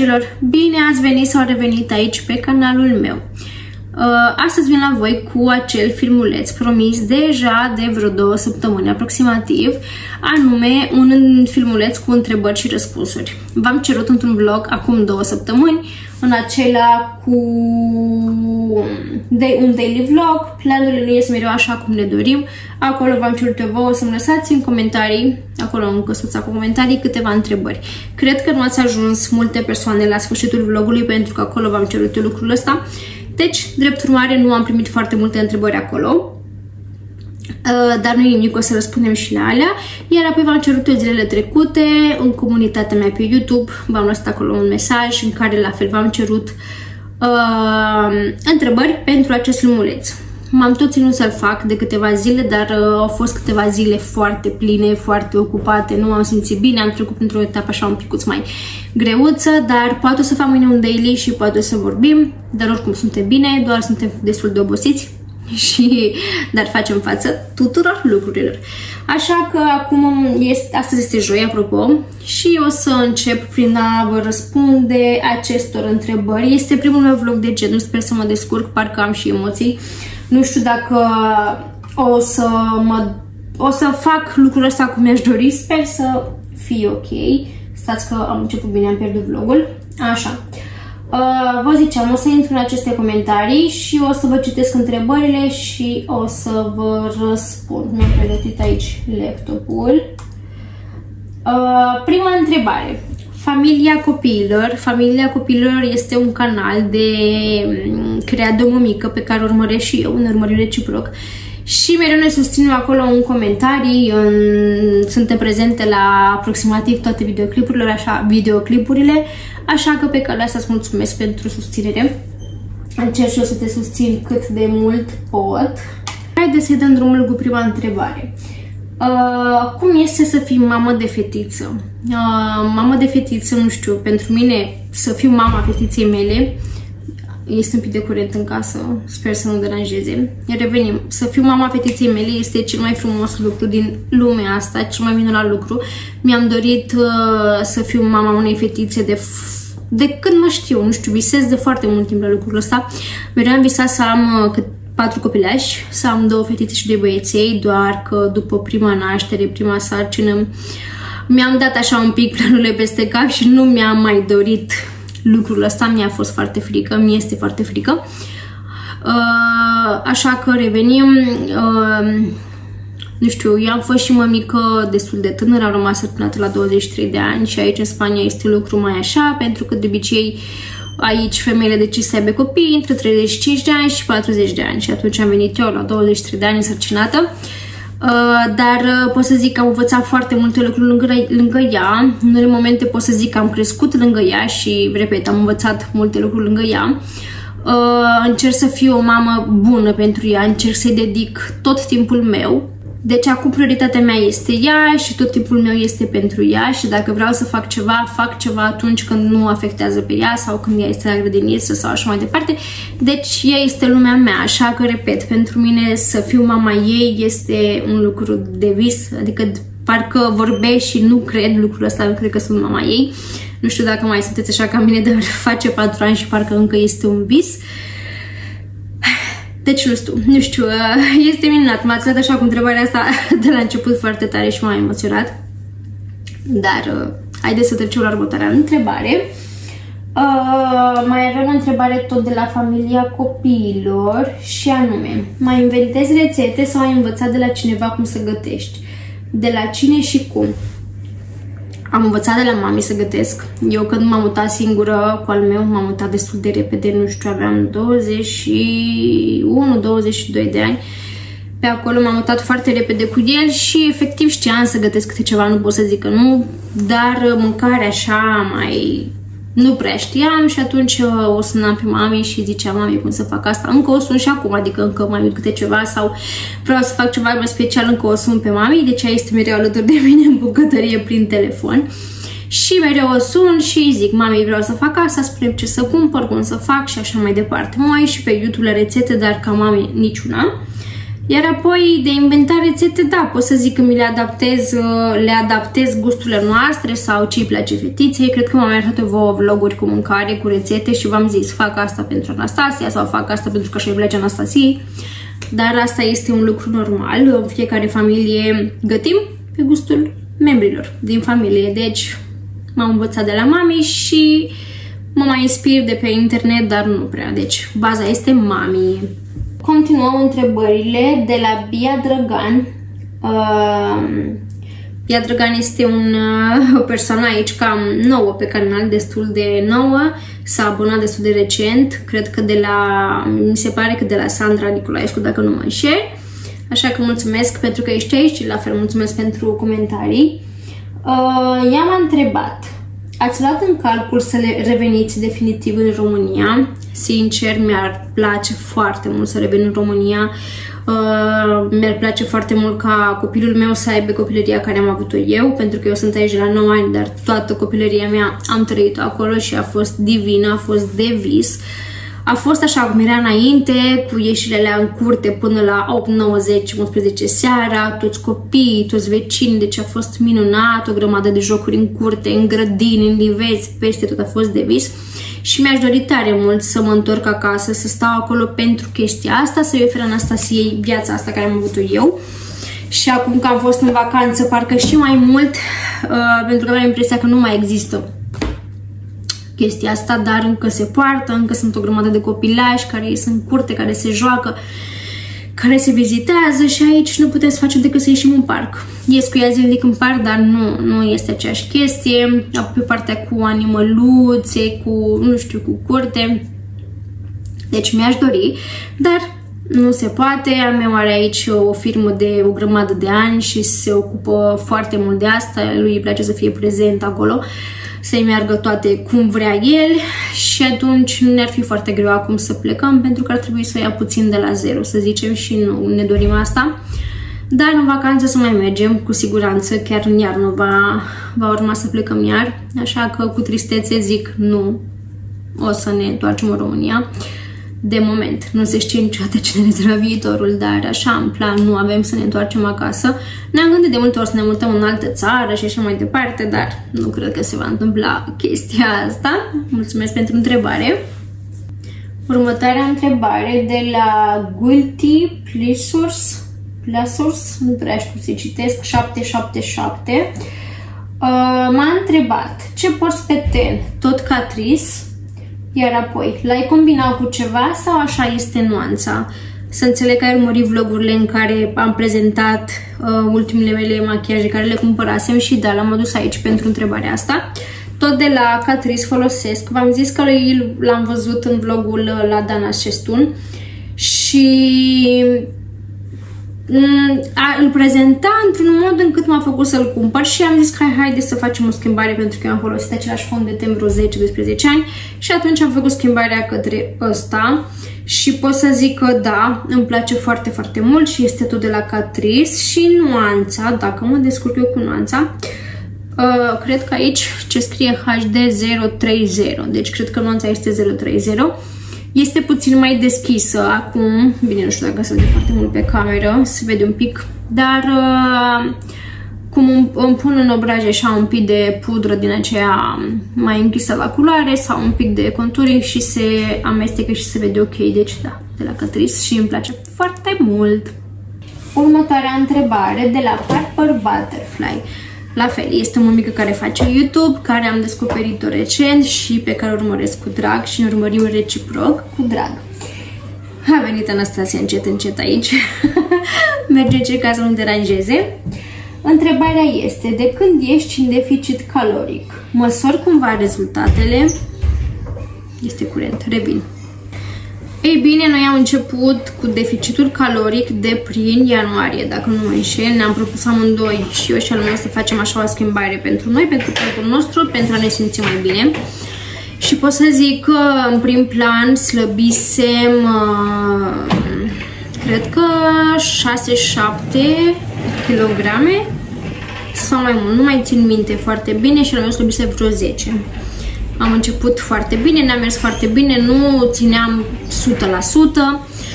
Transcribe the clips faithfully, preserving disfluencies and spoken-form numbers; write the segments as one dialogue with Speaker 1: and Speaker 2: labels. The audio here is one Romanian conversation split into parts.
Speaker 1: dragilor! Bine ați venit sau revenit aici pe canalul meu. Astăzi vin la voi cu acel filmuleț promis deja de vreo două săptămâni aproximativ, anume un filmuleț cu întrebări și răspunsuri. V-am cerut într-un vlog acum două săptămâni, în acela cu un daily vlog. Planurile nu ies mereu așa cum ne dorim. Acolo v-am cerut eu vouă să-mi lăsați în comentarii, acolo în căsuța cu comentarii, câteva întrebări. Cred că nu ați ajuns multe persoane la sfârșitul vlogului, pentru că acolo v-am cerut eu lucrul ăsta. Deci, drept urmare, nu am primit foarte multe întrebări acolo, dar nu e nimic, o să răspundem și la alea. Iar apoi v-am cerut eu zilele trecute în comunitatea mea pe YouTube, v-am lăsat acolo un mesaj în care la fel v-am cerut uh, întrebări pentru acest filmuleț. M-am tot ținut să-l fac de câteva zile, dar uh, au fost câteva zile foarte pline, foarte ocupate, nu am simțit bine, am trecut într-o etapă așa un picuț mai greuță, dar poate o să fac mâine un daily și poate o să vorbim, dar oricum suntem bine, doar suntem destul de obosiți, și, dar facem față tuturor lucrurilor. Așa că acum, este, astăzi este joi, apropo, și o să încep prin a vă răspunde acestor întrebări. Este primul meu vlog de genul, sper să mă descurc, parcă am și emoții. Nu știu dacă o să, mă, o să fac lucrul ăsta cum mi-aș dori, sper să fie ok. Stați că am început bine, am pierdut vlogul. Așa. Uh, vă ziceam, o să intru în aceste comentarii și o să vă citesc întrebările și o să vă răspund. Mi-am pregătit aici laptopul. Uh, prima întrebare. Familia Copiilor. Familia Copiilor este un canal de creat de o mămică pe care o urmăresc și eu, ne urmărim reciproc. Și mereu ne susținem acolo în comentarii, în... suntem prezente la aproximativ toate videoclipurile, așa, videoclipurile, așa că pe calea asta îți mulțumesc pentru susținere. Încerc și eu să te susțin cât de mult pot. Haideți să-i dăm drumul cu prima întrebare. Uh, cum este să fii mamă de fetiță? Uh, mamă de fetiță, nu știu, pentru mine să fiu mama fetiței mele, este un pic de curent în casă, sper să nu deranjeze. Revenim. Să fiu mama fetiței mele este cel mai frumos lucru din lumea asta, cel mai minunat lucru. Mi-am dorit uh, să fiu mama unei fetițe de, de când mă știu, nu știu, visez de foarte mult timp la lucrul ăsta. Mereu am visat să am uh, cât patru copilași, să am două fetițe și doi băieței, doar că după prima naștere, prima sarcină, mi-am dat așa un pic planurile peste cap și nu mi-am mai dorit lucrul ăsta, mi-a fost foarte frică, mi este foarte frică. Uh, așa că revenim. Uh, nu știu, eu am fost și mămică destul de tânără, am rămas sărcinată la douăzeci și trei de ani și aici în Spania este lucru mai așa, pentru că de obicei aici femeile decid să aibă copii între treizeci și cinci de ani și patruzeci de ani și atunci am venit eu la douăzeci și trei de ani însărcinată. Uh, dar uh, pot să zic că am învățat foarte multe lucruri lângă, lângă ea. În unele momente pot să zic că am crescut lângă ea și, repet, am învățat multe lucruri lângă ea. Uh, încerc să fiu o mamă bună pentru ea, încerc să-i dedic tot timpul meu. Deci acum prioritatea mea este ea și tot timpul meu este pentru ea și dacă vreau să fac ceva, fac ceva atunci când nu afectează pe ea sau când ea este la grădiniță sau așa mai departe. Deci ea este lumea mea, așa că, repet, pentru mine să fiu mama ei este un lucru de vis, adică parcă vorbesc și nu cred lucrul ăsta, nu cred că sunt mama ei. Nu știu dacă mai sunteți așa ca mine, dar face patru ani și parcă încă este un vis. Deci nu știu, nu știu, este minunat. M-ați luat așa cu întrebarea asta de la început foarte tare și m-a emoționat. Dar haideți să trecem la următoarea întrebare. Uh, mai avem o întrebare tot de la familia copiilor și anume, mai inventezi rețete sau ai învățat de la cineva cum să gătești? De la cine și cum? Am învățat de la mami să gătesc. Eu când m-am mutat singură cu al meu, m-am mutat destul de repede, nu știu, aveam douăzeci și unu douăzeci și doi de ani. Pe acolo m-am mutat foarte repede cu el și efectiv știam să gătesc câte ceva, nu pot să zic că nu, dar mâncarea așa mai nu prea știam și atunci o sunam pe mami și ziceam, mami, cum să fac asta? Încă o sun și acum, adică încă mai uit câte ceva sau vreau să fac ceva mai special, încă o sun pe mami, deci ea este mereu alături de mine în bucătărie prin telefon. Și mereu o sun și zic, mami, vreau să fac asta, spune ce să cumpăr, cum să fac și așa mai departe. Mă uit și pe YouTube la rețete, dar ca mami niciuna. Iar apoi de inventat rețete, da, pot să zic că mi le adaptez, le adaptez gusturile noastre sau ce îi place fetiței. Cred că m-am mai arătat vouă vloguri cu mâncare, cu rețete și v-am zis, fac asta pentru Anastasia sau fac asta pentru că așa îi place Anastasiei. Dar asta este un lucru normal, în fiecare familie gătim pe gustul membrilor din familie. Deci m-am învățat de la mami și mă mai inspir de pe internet, dar nu prea. Deci baza este mami. Continuăm întrebările de la Bia Drăgan. Uh, Bia Drăgan este un, uh, o persoană aici cam nouă pe canal, destul de nouă. S-a abonat destul de recent, cred că de la, mi se pare că de la Sandra Nicolaescu, dacă nu mă înșel. Așa că mulțumesc pentru că ești aici și la fel mulțumesc pentru comentarii. Uh, ea m-a întrebat, ați luat în calcul să le reveniți definitiv în România? Sincer, mi-ar place foarte mult să revin în România. Uh, mi-ar place foarte mult ca copilul meu să aibă copilăria care am avut-o eu, pentru că eu sunt aici de la nouă ani, dar toată copilăria mea am trăit-o acolo și a fost divină, a fost de vis. A fost așa cum era înainte, cu ieșirile în curte până la opt, nouă, zece, unsprezece seara, toți copiii, toți vecinii, deci a fost minunat, o grămadă de jocuri în curte, în grădini, în livezi, peste tot a fost de vis. Și mi-aș dori tare mult să mă întorc acasă, să stau acolo pentru chestia asta, să-i ofer Anastasiei viața asta care am avut-o eu. Și acum că am fost în vacanță, parcă și mai mult, uh, pentru că am impresia că nu mai există chestia asta, dar încă se poartă, încă sunt o grămadă de copilași care ies în curte, care se joacă, care se vizitează și aici nu putem să facem decât să ieșim în parc. Ies cu ea zilnic în parc, dar nu, nu este aceeași chestie. Pe partea cu animăluțe, cu, nu știu, cu curte. Deci mi-aș dori, dar nu se poate. A meu are aici o firmă de o grămadă de ani și se ocupă foarte mult de asta. Lui îi place să fie prezent acolo, să-i meargă toate cum vrea el și atunci nu ne-ar fi foarte greu acum să plecăm pentru că ar trebui să o ia puțin de la zero, să zicem, și nu ne dorim asta. Dar în vacanță să mai mergem, cu siguranță, chiar în iarnă va, va urma să plecăm iar, așa că cu tristețe zic nu, o să ne întoarcem în România. De moment, nu se știe niciodată ce ne rezervă viitorul, dar așa, în plan, nu avem să ne întoarcem acasă. Ne-am gândit de multe ori să ne mutăm în altă țară și așa mai departe, dar nu cred că se va întâmpla chestia asta. Mulțumesc pentru întrebare. Următoarea întrebare de la Guilty Pleasures, Pleasures, nu prea știu să citesc, șapte șapte șapte. Uh, M-a întrebat ce porți pe ten, tot Catrice? Iar apoi, l-ai combinat cu ceva sau așa este nuanța? Să înțeleg că ai urmărit vlogurile în care am prezentat uh, ultimele mele machiaje care le cumpărasem și da, l-am adus aici pentru întrebarea asta. Tot de la Catrice folosesc. V-am zis că l-am văzut în vlogul la Dana Șestun și a, îl prezenta într-un mod încât m-a făcut să-l cumpăr și am zis că hai, haide să facem o schimbare pentru că eu am folosit același fond de ten vreo zece doisprezece ani și atunci am făcut schimbarea către ăsta și pot să zic că da, îmi place foarte, foarte mult și este tot de la Catrice și nuanța, dacă mă descurc eu cu nuanța, uh, cred că aici ce scrie H D zero trei zero, deci cred că nuanța este zero trei zero. Este puțin mai deschisă acum, bine, nu știu dacă se vede foarte mult pe cameră, se vede un pic, dar uh, cum îmi pun în obraj așa un pic de pudră din aceea mai închisă la culoare sau un pic de conturing și se amestecă și se vede ok, deci da, de la Catrice și îmi place foarte mult. Următoarea întrebare de la Purple Butterfly. La fel, este o mămică care face YouTube, care am descoperit-o recent și pe care o urmăresc cu drag și ne urmărim reciproc cu drag. A venit Anastasia încet, încet aici. Merge ce ca să nu deranjeze. Întrebarea este, de când ești în deficit caloric? Măsori cumva rezultatele? Este curent, revin. Ei bine, noi am început cu deficitul caloric de prin ianuarie, dacă nu mă înșel. Ne-am propus amândoi, și eu și al meu, să facem așa o schimbare pentru noi, pentru corpul nostru, pentru a ne simți mai bine. Și pot să zic că în prim plan slăbisem, uh, cred că șase șapte kilograme sau mai mult, nu mai țin minte foarte bine, și al meu slăbise vreo zece. Am început foarte bine, ne-a mers foarte bine, nu țineam o sută la sută.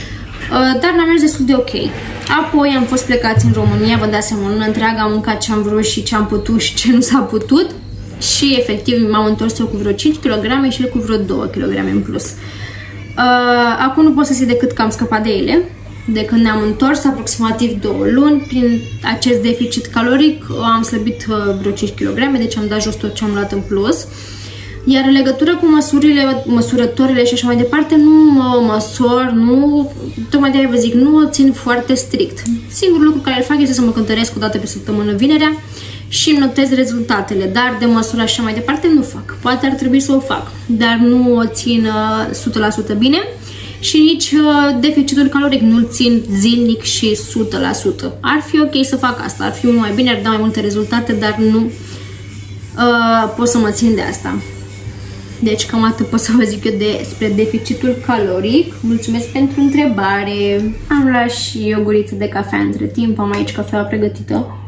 Speaker 1: dar n-am mers destul de ok. Apoi am fost plecați în România, vă dați seama, una întreagă am mâncat ce am vrut și ce am putut și ce nu s-a putut. Și efectiv m-am întors eu cu vreo cinci kilograme și el cu vreo două kilograme în plus. Uh, acum nu pot să zic decât că am scăpat de ele. De când ne-am întors, aproximativ două luni, prin acest deficit caloric am slăbit uh, vreo cinci kilograme, deci am dat jos tot ce am luat în plus. Iar în legătură cu măsurile, măsurătorile și așa mai departe, nu mă măsor, nu, tocmai de-aia vă zic, nu o țin foarte strict. Singurul lucru care îl fac este să mă cântăresc o dată pe săptămână vinerea și notez rezultatele, dar de măsură așa mai departe nu fac. Poate ar trebui să o fac, dar nu o țin o sută la sută bine și nici deficitul caloric nu-l țin zilnic și o sută la sută. Ar fi ok să fac asta, ar fi mult mai bine, ar da mai multe rezultate, dar nu uh, pot să mă țin de asta. Deci cam atât pot să vă zic eu despre deficitul caloric. Mulțumesc pentru întrebare. Am luat și o guriță de cafea între timp, am aici cafeaua pregătită.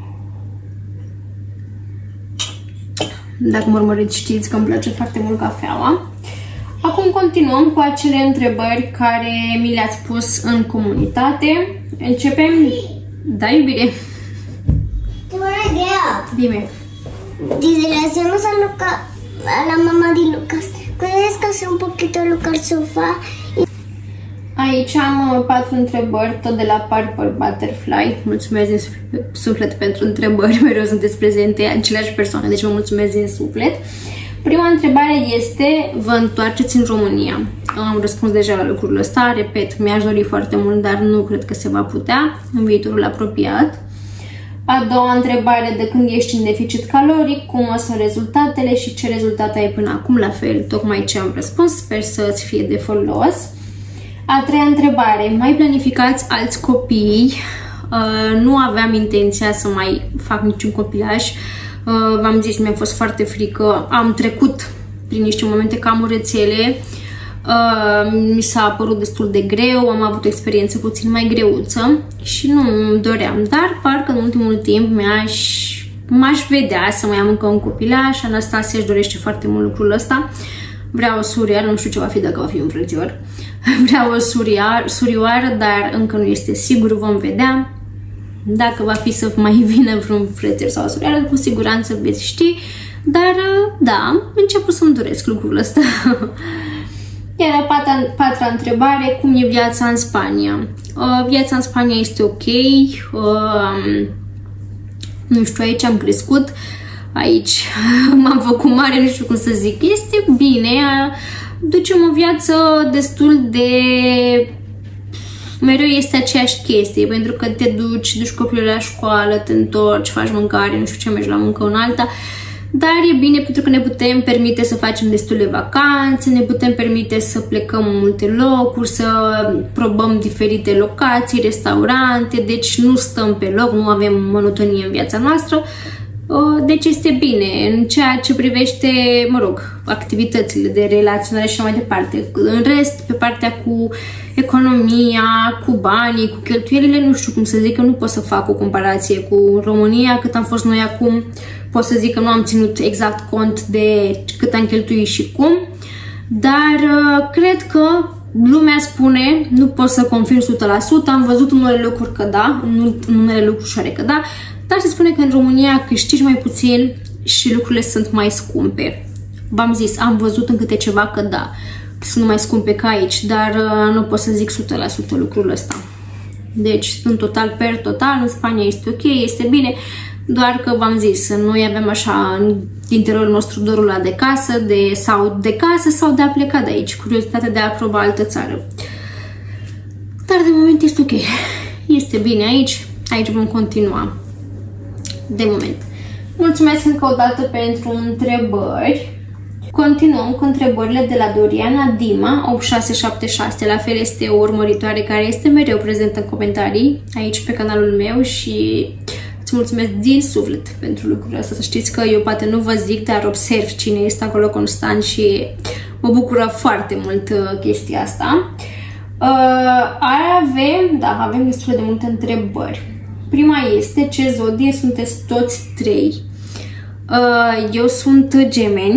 Speaker 1: Dacă mă urmăriți știți că îmi place foarte mult cafeaua. Acum continuăm cu acele întrebări care mi le-ați pus în comunitate. Începem... Da, iubire?
Speaker 2: Tengo una idea.
Speaker 1: Dime.
Speaker 2: Desde le hacemos a, Luca, a la mamá de Lucas. ¿Puedes hacer un poquito Lucas al sofá?
Speaker 1: Aici am patru întrebări, tot de la Purple Butterfly. Mulțumesc din suflet pentru întrebări, mereu sunteți prezente, aceleași persoane, deci vă mulțumesc din suflet. Prima întrebare este, vă întoarceți în România? Am răspuns deja la lucrul ăsta, repet, mi-aș dori foarte mult, dar nu cred că se va putea în viitorul apropiat. A doua întrebare, de când ești în deficit caloric, cum sunt rezultatele și ce rezultate ai până acum, la fel, tocmai ce am răspuns, sper să-ți fie de folos. A treia întrebare, mai planificați alți copii? Uh, nu aveam intenția să mai fac niciun copilaj. Uh, V-am zis, mi-a fost foarte frică. Am trecut prin niște momente cam urățele. Uh, mi s-a părut destul de greu, am avut o experiență puțin mai greuță și nu îmi doream. Dar parcă în ultimul timp mi-aș m-aș vedea să mai am încă un copilaj. Anastasia își dorește foarte mult lucrul ăsta. Vreau o surioară, nu știu ce va fi, dacă va fi un frățior. Vreau o surioară, surioară, dar încă nu este sigur, vom vedea. Dacă va fi să mai vină vreun frățior sau o surioară, cu siguranță veți ști. Dar, da, am început să-mi doresc lucrul ăsta. Iar a patra, patra întrebare, cum e viața în Spania? Uh, viața în Spania este ok. Uh, nu știu, aici am crescut. Aici m-am făcut mare, nu știu cum să zic. Este bine, ducem o viață destul de... Mereu este aceeași chestie, pentru că te duci, duci copilul la școală, te întorci, faci mâncare, nu știu ce, mergi la muncă în alta. Dar e bine pentru că ne putem permite să facem destule vacanțe, ne putem permite să plecăm în multe locuri, să probăm diferite locații, restaurante, deci nu stăm pe loc, nu avem monotonie în viața noastră. Deci este bine în ceea ce privește, mă rog, activitățile de relaționare și mai departe. În rest, pe partea cu economia, cu banii, cu cheltuielile, nu știu cum să zic, că nu pot să fac o comparație cu România, cât am fost noi acum. Pot să zic că nu am ținut exact cont de cât am cheltuit și cum, dar cred că lumea spune, nu pot să confirm o sută la sută, am văzut în unele locuri că da, în unele lucruri că da, dar se spune că în România câștigi mai puțin și lucrurile sunt mai scumpe. V-am zis, am văzut în câte ceva că da, sunt mai scumpe ca aici, dar uh, nu pot să zic o sută la sută lucrul ăsta. Deci, în total, per total, în Spania este ok, este bine, doar că v-am zis, noi avem așa în interiorul nostru dorul ăla de casă, de, sau de casă sau de a pleca de aici, curiozitatea de a proba altă țară. Dar de moment este ok, este bine aici, aici vom continua. De moment. Mulțumesc încă o dată pentru întrebări. Continuăm cu întrebările de la Doriana Dima opt șase șapte șase. La fel este o urmăritoare care este mereu prezentă în comentarii aici pe canalul meu și îți mulțumesc din suflet pentru lucrul ăsta. Să știți că eu poate nu vă zic, dar observ cine este acolo constant și mă bucură foarte mult chestia asta. Uh, avem, da, avem destul de multe întrebări. Prima este, ce zodie sunteți toți trei? Eu sunt gemeni,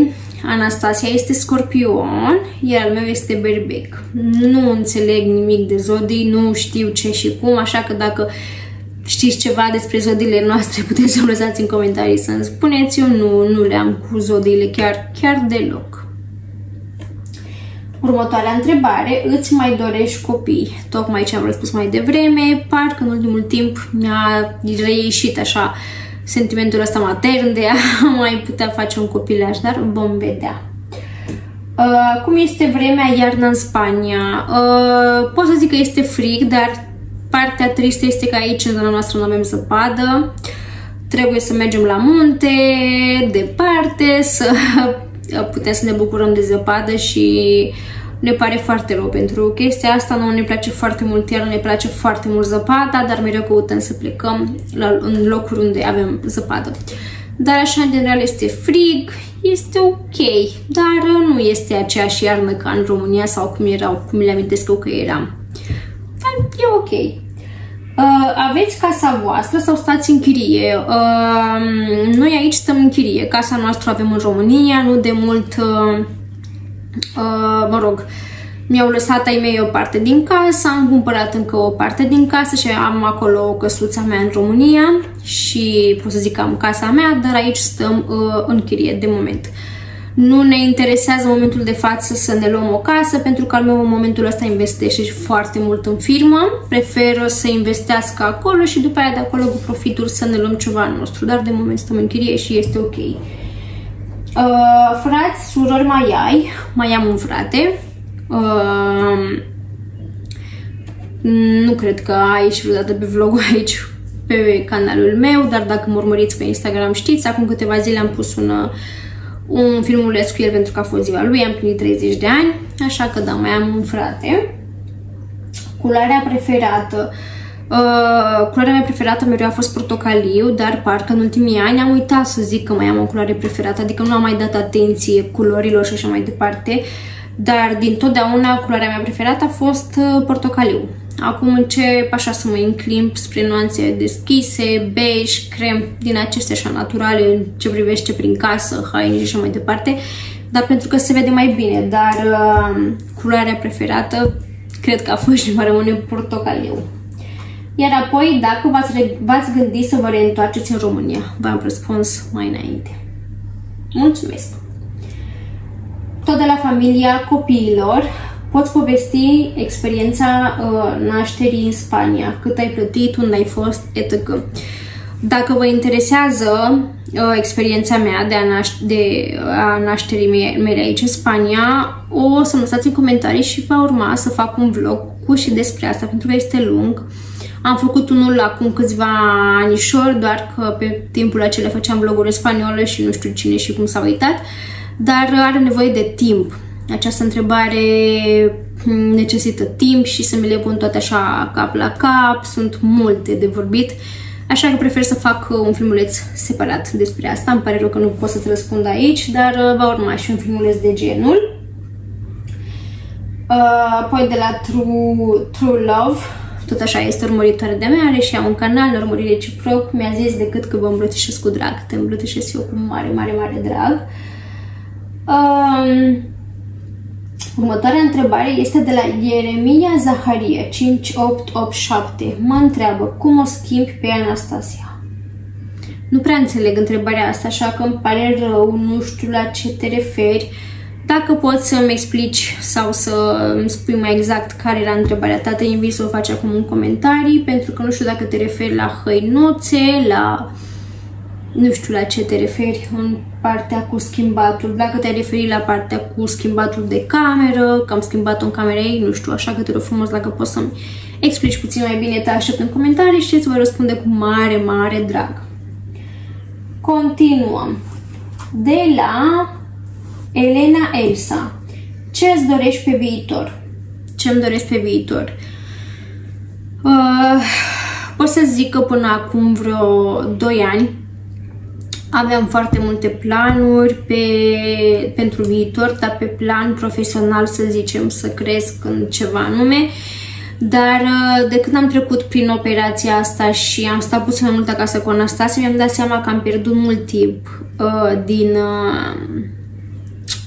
Speaker 1: Anastasia este Scorpion, iar al meu este Berbec. Nu înțeleg nimic de zodii, nu știu ce și cum, așa că dacă știți ceva despre zodiile noastre, puteți să-mi lăsați în comentarii să-mi spuneți. Eu nu, nu le am cu zodiile chiar, chiar deloc. Următoarea întrebare, îți mai dorești copii? Tocmai ce am răspuns mai devreme, parcă în ultimul timp mi-a reieșit așa sentimentul ăsta matern de a mai putea face un copilaj, dar vom vedea. Uh, cum este vremea iarna în Spania? Uh, pot să zic că este frig, dar partea tristă este că aici în zona noastră nu avem zăpadă. Trebuie să mergem la munte, departe, să putem să ne bucurăm de zăpadă și ne pare foarte rău pentru chestia asta. Nu ne place foarte mult iarna, ne place foarte mult zăpada, dar mereu căutăm să plecăm la, în locuri unde avem zăpadă. Dar așa, în general, este frig, este ok, dar nu este aceeași iarnă ca în România sau cum erau, cum le amintesc eu că eram. Dar e ok. Uh, aveți casa voastră sau stați în chirie? Uh, noi aici stăm în chirie. Casa noastră avem în România, nu de mult, uh, uh, mă rog, mi-au lăsat ai mei o parte din casă, am cumpărat încă o parte din casă și am acolo o căsuța mea în România și pot să zic că am casa mea, dar aici stăm uh, în chirie de moment. Nu ne interesează în momentul de față să ne luăm o casă, pentru că al meu în momentul ăsta investește foarte mult în firmă. Preferă să investească acolo și după aia de acolo cu profitul să ne luăm ceva al nostru. Dar de moment stăm în chirie și este ok. Uh, frați, surori mai ai? Mai am un frate. Uh, nu cred că ai ieșit vreodată pe vlogul aici pe canalul meu, dar dacă mă urmăriți pe Instagram știți, acum câteva zile am pus un... un filmuleț cu el pentru că a fost ziua lui, am plinit treizeci de ani, așa că da, mai am un frate. Culoarea preferată. Uh, culoarea mea preferată mereu a fost portocaliu, dar parcă în ultimii ani am uitat să zic că mai am o culoare preferată, adică nu am mai dat atenție culorilor și așa mai departe, dar din totdeauna culoarea mea preferată a fost uh, portocaliu. Acum încep așa să mă înclin spre nuanțe deschise, beige, crem, din acestea așa naturale în ce privește prin casă, haine și așa mai departe, dar pentru că se vede mai bine, dar uh, culoarea preferată cred că a fost și va rămâne portocaliu. Iar apoi, dacă v-ați gândit să vă reîntoarceți în România, v-am răspuns mai înainte. Mulțumesc! Tot de la familia copiilor, poți povesti experiența uh, nașterii în Spania, cât ai plătit, unde ai fost, et cetera. Dacă vă interesează uh, experiența mea de a, naș de a nașterii mele aici în Spania, o să-mi lăsați în comentarii și va urma să fac un vlog cu și despre asta, pentru că este lung. Am făcut unul acum câțiva anișori, doar că pe timpul acela făceam vloguri în spaniolă și nu știu cine și cum s-a uitat, dar are nevoie de timp. Această întrebare necesită timp și să mi le pun toate așa cap la cap, sunt multe de vorbit, așa că prefer să fac un filmuleț separat despre asta. Îmi pare rău că nu pot să-ți răspund aici, dar va urma și un filmuleț de genul. Apoi de la True, True Love, tot așa este urmăritoare de mea, are și ea un canal, ne urmări reciproc, mi-a zis decât că vă îmbrățișez cu drag, te îmbrățișez eu cu mare, mare, mare drag. Um, Următoarea întrebare este de la Ieremia Zaharia cinci opt opt șapte. Mă întreabă cum o schimbi pe Anastasia. Nu prea înțeleg întrebarea asta, așa că îmi pare rău, nu știu la ce te referi. Dacă poți să-mi explici sau să îmi spui mai exact care era întrebarea ta, te invit să o faci acum în comentarii, pentru că nu știu dacă te referi la hăinuțe, la... nu știu la ce te referi în partea cu schimbatul. Dacă te-ai referit la partea cu schimbatul de cameră, că am schimbat-o în camera ei, nu știu, așa că te rog frumos dacă poți să-mi explici puțin mai bine, te aștept în comentarii și îți voi răspunde cu mare, mare drag. Continuăm. De la Elena Elsa. Ce îți dorești pe viitor? Ce îmi doresc pe viitor? Uh, pot să zic că până acum vreo doi ani aveam foarte multe planuri pe, pentru viitor, dar pe plan profesional, să zicem, să cresc în ceva anume. Dar de când am trecut prin operația asta și am stat puțin mai mult acasă cu Anastasia, mi-am dat seama că am pierdut mult timp uh, din, uh,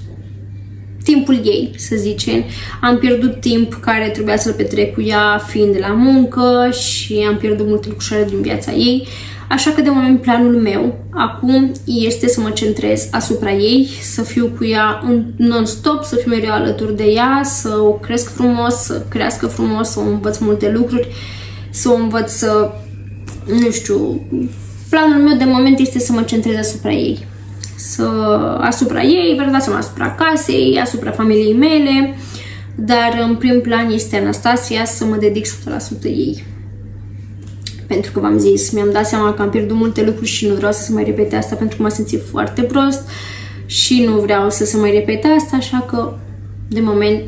Speaker 1: timpul ei, să zicem. Am pierdut timp care trebuia să-l petrec cu ea fiind la muncă și am pierdut multe lucruri din viața ei. Așa că de moment planul meu acum este să mă centrez asupra ei, să fiu cu ea non-stop, să fiu mereu alături de ea, să o cresc frumos, să crească frumos, să o învăț multe lucruri, să o învăț să, nu știu, planul meu de moment este să mă centrez asupra ei. Să, asupra ei, vă dați seama, asupra casei, asupra familiei mele, dar în prim plan este Anastasia, să mă dedic o sută la sută ei. Pentru că v-am zis, mi-am dat seama că am pierdut multe lucruri și nu vreau să se mai repete asta pentru că m-am simțit foarte prost și nu vreau să se mai repete asta, așa că de moment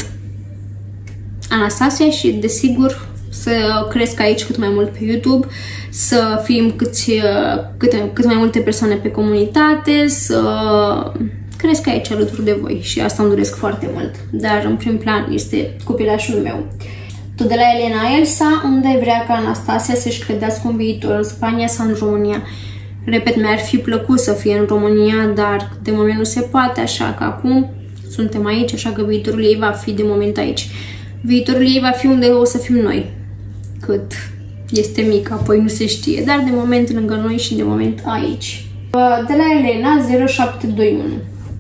Speaker 1: Anastasia și desigur să cresc aici cât mai mult pe YouTube, să fim câți, cât, cât mai multe persoane pe comunitate, să cresc aici alături de voi și asta îmi doresc foarte mult, dar în prim plan este copilașul meu. Tot de la Elena Elsa, unde vrea ca Anastasia să-și clădească un viitor în Spania sau în România. Repet, mi-ar fi plăcut să fie în România, dar de moment nu se poate, așa că acum suntem aici, așa că viitorul ei va fi de moment aici. Viitorul ei va fi unde o să fim noi, cât este mic, apoi nu se știe, dar de moment lângă noi și de moment aici. De la Elena zero șapte doi unu.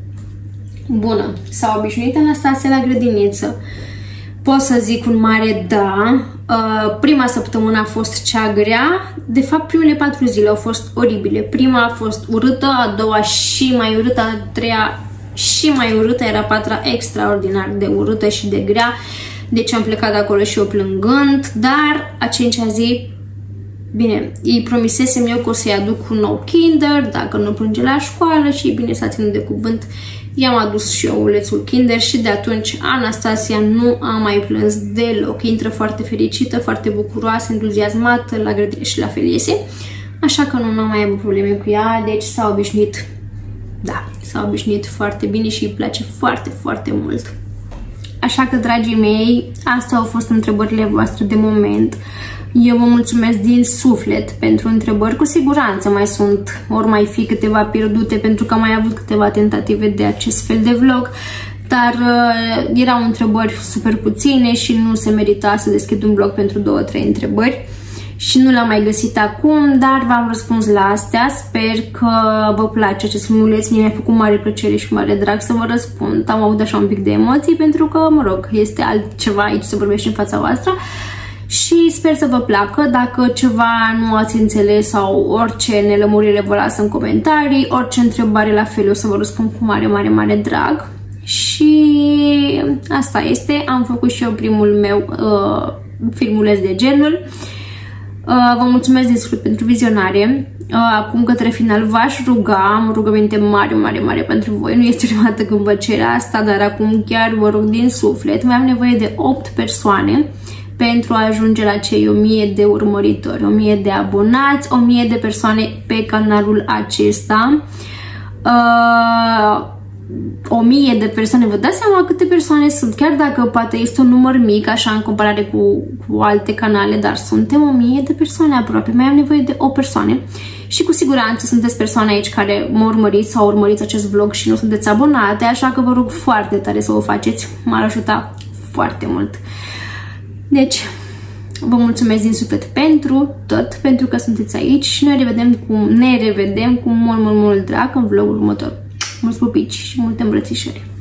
Speaker 1: Bună, s-a obișnuit Anastasia la grădiniță. Pot să zic un mare da. Prima săptămână a fost cea grea. De fapt, primele patru zile au fost oribile. Prima a fost urâtă, a doua și mai urâtă, a treia și mai urâtă, era patra extraordinar de urâtă și de grea. Deci am plecat de acolo și eu plângând, dar a cincea zi, bine, îi promisesem eu că o să-i aduc un nou Kinder, dacă nu plânge la școală și bine s-a ținut de cuvânt. I-am adus și eu ulețul Kinder și de atunci Anastasia nu a mai plâns deloc. Intră foarte fericită, foarte bucuroasă, entuziasmată la grădină și la fel iese. Așa că nu am mai avut probleme cu ea, deci s-a obișnuit, da, s-a obișnuit foarte bine și îi place foarte, foarte mult. Așa că, dragii mei, astea au fost întrebările voastre de moment. Eu vă mulțumesc din suflet pentru întrebări. Cu siguranță mai sunt, ori mai fi câteva pierdute, pentru că am mai avut câteva tentative de acest fel de vlog, dar uh, erau întrebări super puține și nu se merita să deschid un vlog pentru două, trei întrebări. Și nu l-am mai găsit acum, dar v-am răspuns la astea. Sper că vă place acest filmuleț. Mie mi-a făcut mare plăcere și mare drag să vă răspund. Am avut așa un pic de emoții pentru că, mă rog, este altceva aici să vorbești în fața voastră. Și sper să vă placă. Dacă ceva nu ați înțeles sau orice nelămurire vă las în comentarii, orice întrebare la fel o să vă răspund cu mare, mare, mare drag. Și asta este. Am făcut și eu primul meu uh, filmuleț de genul. Vă mulțumesc din suflet pentru vizionare. Acum, către final, v-aș ruga, am o rugăminte mare, mare, mare pentru voi. Nu este prima dată când vă cer asta, dar acum chiar vă rog din suflet. Mai am nevoie de opt persoane pentru a ajunge la cei o mie de urmăritori, o mie de abonați, o mie de persoane pe canalul acesta. Uh, o mie de persoane, vă dați seama câte persoane sunt, chiar dacă poate este un număr mic, așa, în comparare cu, cu alte canale, dar suntem o mie de persoane aproape, mai am nevoie de o persoane și cu siguranță sunteți persoane aici care mă urmăriți sau urmăriți acest vlog și nu sunteți abonate, așa că vă rog foarte tare să o faceți, m-ar ajuta foarte mult. Deci, vă mulțumesc din suflet pentru tot, pentru că sunteți aici și noi revedem cu, ne revedem cu mult, mult, mult drag în vlogul următor. Mulți pupici și multe îmbrățișări!